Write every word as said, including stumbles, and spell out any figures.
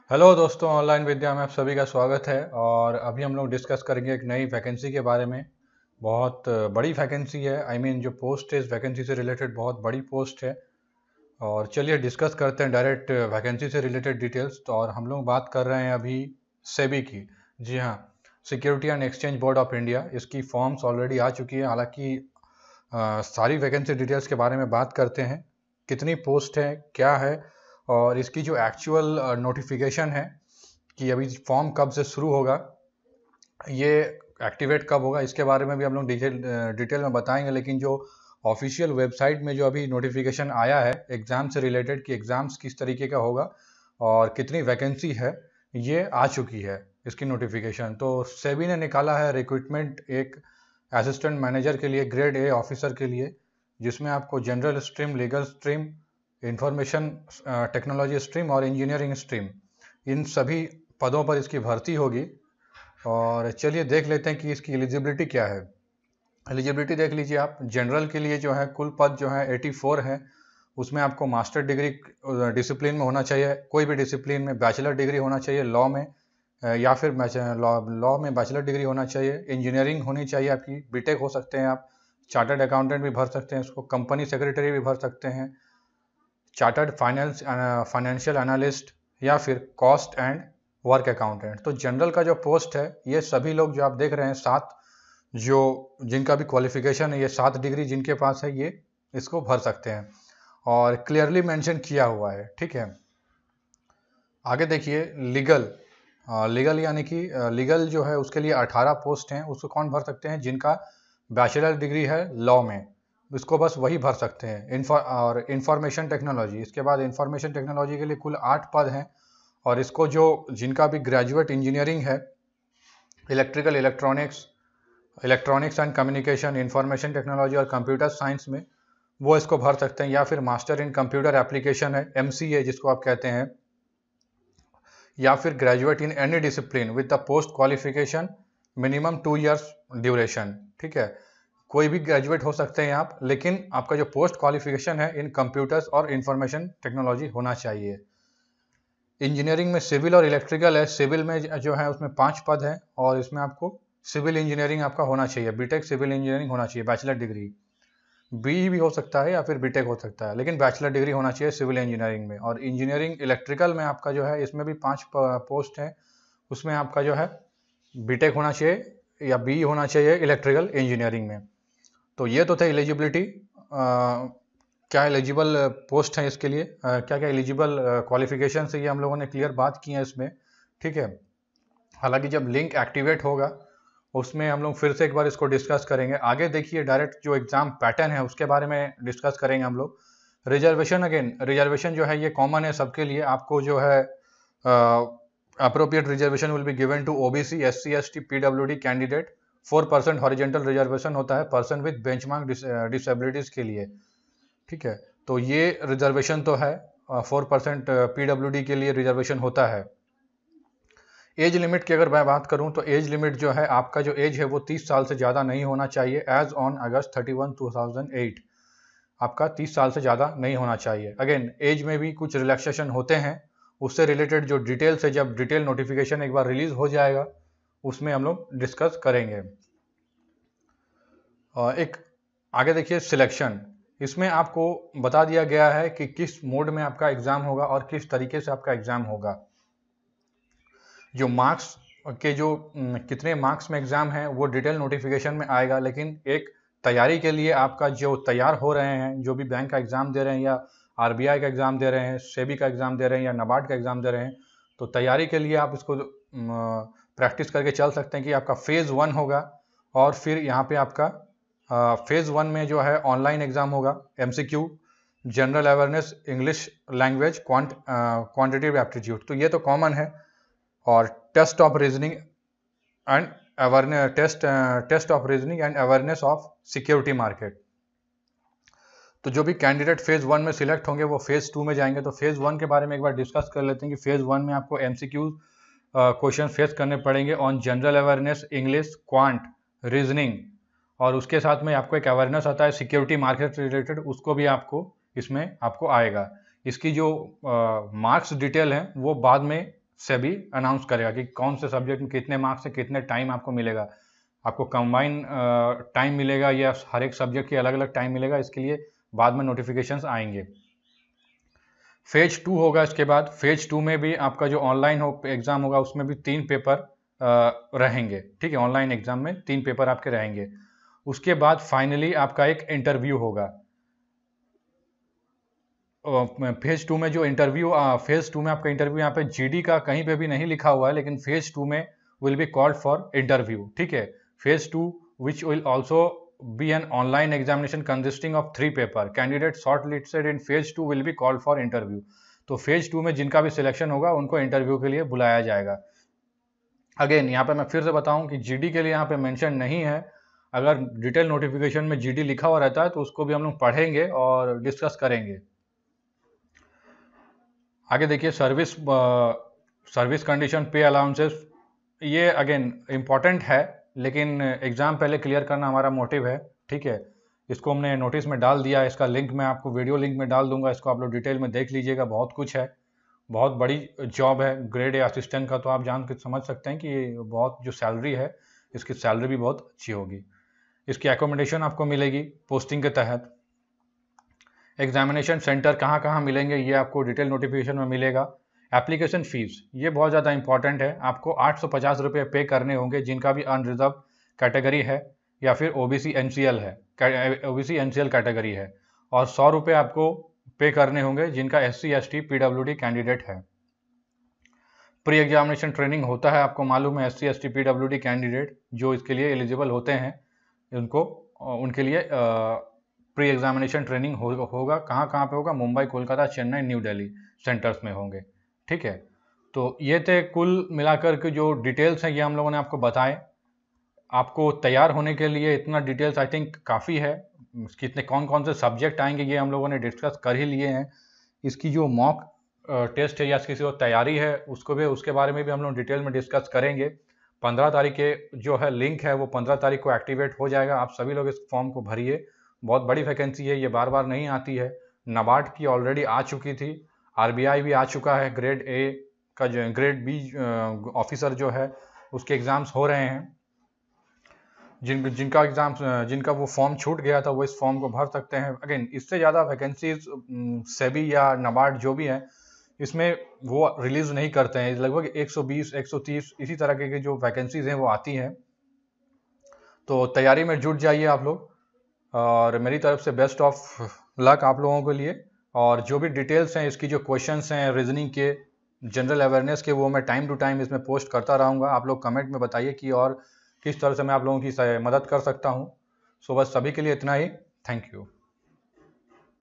Hello दोस्तों, online विद्या में आप सभी का स्वागत है। और अभी हम लोग डिस्कस करेंगे एक नई वैकेंसी के बारे में। बहुत बड़ी वैकेंसी है। आई I मीन mean, जो पोस्ट है इस वैकेंसी से रिलेटेड बहुत बड़ी पोस्ट है। और चलिए डिस्कस करते हैं डायरेक्ट वैकेंसी से रिलेटेड डिटेल्स। तो और हम लोग बात कर रहे हैं अभी सेबी की। जी हाँ, security and exchange board of India. इसकी फॉर्म्स ऑलरेडी आ चुकी है। हालांकि अ, सारी वैकेंसी डिटेल्स के बारे में बात करते हैं। कितनी पोस्ट है, क्या है, और इसकी जो एक्चुअल नोटिफिकेशन है कि अभी फॉर्म कब से शुरू होगा, ये एक्टिवेट कब होगा, इसके बारे में भी हम लोग डिटेल डिटेल में बताएंगे। लेकिन जो ऑफिशियल वेबसाइट में जो अभी नोटिफिकेशन आया है एग्ज़ाम से रिलेटेड कि एग्ज़ाम्स किस तरीके का होगा और कितनी वैकेंसी है, ये आ चुकी है इसकी नोटिफिकेशन। तो सेबी ने निकाला है रिक्रूटमेंट एक असिस्टेंट मैनेजर के लिए, ग्रेड ए ऑफिसर के लिए, जिसमें आपको general stream, legal stream, information technology stream और इंजीनियरिंग स्ट्रीम, इन सभी पदों पर इसकी भर्ती होगी। और चलिए देख लेते हैं कि इसकी एलिजिबिलिटी क्या है। एलिजिबिलिटी देख लीजिए आप। जनरल के लिए जो है कुल पद जो है चौरासी है। उसमें आपको मास्टर डिग्री डिसिप्लिन में होना चाहिए, कोई भी डिसिप्लिन में बैचलर डिग्री होना चाहिए लॉ में, या फिर लॉ में बैचलर डिग्री होना चाहिए। इंजीनियरिंग होनी चाहिए आपकी, बीटेक हो सकते हैं आप। चार्टर्ड अकाउंटेंट भी भर सकते हैं इसको, कंपनी सेक्रेटरी भी भर सकते हैं, चार्टर्ड फाइनेंस फाइनेंशियल एनालिस्ट, या फिर कॉस्ट एंड वर्क अकाउंटेंट। तो जनरल का जो पोस्ट है, ये सभी लोग जो आप देख रहे हैं, सात जो जिनका भी क्वालिफिकेशन है, ये सात डिग्री जिनके पास है, ये इसको भर सकते हैं। और क्लियरली मेंशन किया हुआ है, ठीक है। आगे देखिए लीगल। लीगल यानी कि लीगल जो है उसके लिए अठारह पोस्ट हैं। उसको कौन भर सकते हैं? जिनका बैचलर डिग्री है लॉ में, इसको बस वही भर सकते हैं। इन्फॉर और इंफॉर्मेशन टेक्नोलॉजी, इसके बाद इंफॉर्मेशन टेक्नोलॉजी के लिए कुल आठ पद हैं। और इसको जो जिनका भी ग्रेजुएट इंजीनियरिंग है, electrical, electronics, electronics and communication, information technology और कंप्यूटर साइंस में, वो इसको भर सकते हैं। या फिर मास्टर इन कंप्यूटर एप्लीकेशन है, एम सी ए जिसको आप कहते हैं, या फिर graduate in any discipline with the post qualification minimum two years duration, ठीक है। कोई भी ग्रेजुएट हो सकते हैं आप, लेकिन आपका जो पोस्ट क्वालिफिकेशन है इन कंप्यूटर्स और इंफॉर्मेशन टेक्नोलॉजी होना चाहिए। इंजीनियरिंग में सिविल और इलेक्ट्रिकल है। सिविल में जो है उसमें पांच पद हैं, और इसमें आपको सिविल इंजीनियरिंग आपका होना चाहिए, बीटेक सिविल इंजीनियरिंग होना चाहिए, बैचलर डिग्री। बी भी हो सकता है या फिर बीटेक हो सकता है, लेकिन बैचलर डिग्री होना चाहिए सिविल इंजीनियरिंग में। और इंजीनियरिंग इलेक्ट्रिकल में आपका जो है, इसमें भी पांच पोस्ट है, उसमें आपका जो है बीटेक होना चाहिए या बी होना चाहिए इलेक्ट्रिकल इंजीनियरिंग में। तो ये तो थे एलिजिबिलिटी, क्या एलिजिबल पोस्ट है इसके लिए, आ, क्या क्या एलिजिबल क्वालिफिकेशन से, ये हम लोगों ने क्लियर बात की है इसमें, ठीक है। हालांकि जब लिंक एक्टिवेट होगा उसमें हम लोग फिर से एक बार इसको डिस्कस करेंगे। आगे देखिए डायरेक्ट जो एग्जाम पैटर्न है उसके बारे में डिस्कस करेंगे हम लोग। रिजर्वेशन, अगेन रिजर्वेशन जो है ये कॉमन है सबके लिए। आपको जो है appropriate reservation will be given to OBC, SC, ST, PWD candidate. Four percent horizontal reservation होता है पर्सन विद बेंचमार्क डिसेबिलिटीज के लिए, ठीक है। तो ये रिजर्वेशन तो है, फोर परसेंट पीडब्ल्यूडी के लिए रिजर्वेशन होता है। एज लिमिट की अगर मैं बात करूं तो एज लिमिट जो है, आपका जो एज है वो तीस साल से ज़्यादा नहीं होना चाहिए। Age on August thirty one two thousand eight आपका तीस साल से ज़्यादा नहीं होना चाहिए। अगेन एज में भी कुछ रिलैक्सेशन होते हैं, उससे रिलेटेड जो डिटेल्स है, जब डिटेल नोटिफिकेशन एक बार रिलीज हो जाएगा उसमें हम लोग डिस्कस करेंगे। एक आगे देखिए सिलेक्शन। इसमें आपको बता दिया गया है कि किस मोड में आपका एग्जाम होगा और किस तरीके से आपका एग्जाम होगा। जो मार्क्स के जो कितने मार्क्स में एग्जाम है वो डिटेल नोटिफिकेशन में आएगा। लेकिन एक तैयारी के लिए आपका जो तैयार हो रहे हैं, जो भी बैंक का एग्जाम दे रहे हैं या आरबीआई का एग्जाम दे रहे हैं, सेबी का एग्जाम दे रहे हैं या नाबार्ड का एग्जाम दे रहे हैं, तो तैयारी के लिए आप इसको प्रैक्टिस करके चल सकते हैं कि आपका फेज़ वन होगा। और फिर यहाँ पे आपका फेज़ वन में जो है ऑनलाइन एग्जाम होगा, MCQ, general awareness, English language, quant quantitative aptitude, तो ये तो कॉमन है। और test of reasoning and awareness, test test of reasoning and awareness of security market. तो जो भी कैंडिडेट फेज वन में सिलेक्ट होंगे वो फेज टू में जाएंगे। तो फेज वन के बारे में एक बार डिस्कस कर लेते हैं कि फेज वन में आपको एमसीक्यू क्वेश्चन फेस करने पड़ेंगे ऑन general awareness, English, quant, reasoning, और उसके साथ में आपको एक अवेयरनेस आता है सिक्योरिटी मार्केट रिलेटेड, उसको भी आपको इसमें आपको आएगा। इसकी जो मार्क्स डिटेल है वो बाद में सेबी अनाउंस करेगा कि कौन से सब्जेक्ट में कितने मार्क्स से कितने टाइम आपको मिलेगा, आपको कंबाइन टाइम मिलेगा या हर एक सब्जेक्ट की अलग अलग टाइम मिलेगा, इसके लिए बाद में नोटिफिकेशंस आएंगे। फेज टू होगा इसके बाद। फेज टू में भी आपका जो ऑनलाइन हो एग्ज़ाम होगा उसमें भी तीन पेपर आ, रहेंगे, ठीक है। ऑनलाइन एग्ज़ाम में तीन पेपर आपके रहेंगे। उसके बाद फाइनली आपका एक इंटरव्यू होगा। फेज टू में जो इंटरव्यू फेज टू में आपका इंटरव्यू यहाँ पे जीडी का कहीं पे भी नहीं लिखा हुआ है, लेकिन फेज टू में will be called for interview, ठीक है। Phase two which will also be an online examination consisting of three paper, candidate shortlisted in phase two will be called for interview. तो phase two में जिनका भी selection होगा उनको interview के लिए बुलाया जाएगा। अगेन यहाँ पे मैं फिर से बताऊं कि जीडी के लिए यहाँ पे मेंशन नहीं है। अगर डिटेल नोटिफिकेशन में जीडी लिखा हुआ रहता है तो उसको भी हम लोग पढ़ेंगे और डिस्कस करेंगे। आगे देखिए service service condition, pay allowances, ये अगेन इम्पॉर्टेंट है, लेकिन एग्ज़ाम पहले क्लियर करना हमारा मोटिव है, ठीक है। इसको हमने नोटिस में डाल दिया, इसका लिंक मैं आपको वीडियो लिंक में डाल दूंगा, इसको आप लोग डिटेल में देख लीजिएगा। बहुत कुछ है, बहुत बड़ी जॉब है ग्रेड ए असिस्टेंट का, तो आप जान के समझ सकते हैं कि ये बहुत जो सैलरी है इसकी सैलरी भी बहुत अच्छी होगी। इसकी एकोमोडेशन आपको मिलेगी पोस्टिंग के तहत। एग्जामिनेशन सेंटर कहाँ कहाँ मिलेंगे ये आपको डिटेल नोटिफिकेशन में मिलेगा। एप्लीकेशन फीस, ये बहुत ज़्यादा इंपॉर्टेंट है, आपको आठ सौ पचास रुपये पे करने होंगे जिनका भी अनरिजर्व कैटेगरी है या फिर ओबीसी एनसीएल है, ओबीसी एनसीएल कैटेगरी है। और सौ रुपये आपको पे करने होंगे जिनका एससी एसटी पीडब्ल्यूडी कैंडिडेट है। प्री एग्जामिनेशन ट्रेनिंग होता है, आपको मालूम है। एससी एसटी पीडब्ल्यूडी कैंडिडेट जो इसके लिए एलिजिबल होते हैं उनको उनके लिए प्री एग्जामिनेशन ट्रेनिंग हो, होगा। कहाँ कहाँ पे होगा? मुंबई, कोलकाता, चेन्नई, न्यू दिल्ली सेंटर्स में होंगे, ठीक है। तो ये थे कुल मिलाकर के जो डिटेल्स हैं, ये हम लोगों ने आपको बताए। आपको तैयार होने के लिए इतना डिटेल्स आई थिंक काफ़ी है। कितने कौन कौन से सब्जेक्ट आएंगे ये हम लोगों ने डिस्कस कर ही लिए हैं। इसकी जो मॉक टेस्ट है या इसकी जो तैयारी है उसको भी उसके बारे में भी हम लोग डिटेल में डिस्कस करेंगे। पंद्रह तारीख के जो है लिंक है वो पंद्रह तारीख को एक्टिवेट हो जाएगा। आप सभी लोग इस फॉर्म को भरिए, बहुत बड़ी वैकेंसी है, ये बार बार नहीं आती है। नाबार्ड की ऑलरेडी आ चुकी थी, आरबीआई भी आ चुका है, ग्रेड ए का जो ग्रेड बी ऑफिसर जो है उसके एग्ज़ाम्स हो रहे हैं। जिन जिनका एग्ज़ाम जिनका वो फॉर्म छूट गया था वो इस फॉर्म को भर सकते हैं। अगेन इससे ज़्यादा वैकेंसीज सेबी या नाबार्ड जो भी है इसमें वो रिलीज़ नहीं करते हैं। लगभग एक सौ बीस एक सौ तीस इसी तरह के जो वैकेंसीज हैं वो आती हैं। तो तैयारी में जुट जाइए आप लोग, और मेरी तरफ से बेस्ट ऑफ लक आप लोगों के लिए। और जो भी डिटेल्स हैं, इसकी जो क्वेश्चंस हैं रीजनिंग के, जनरल अवेयरनेस के, वो मैं टाइम टू टाइम इसमें पोस्ट करता रहूँगा। आप लोग कमेंट में बताइए कि और किस तरह से मैं आप लोगों की मदद कर सकता हूँ। सो बस सभी के लिए इतना ही। Thank you.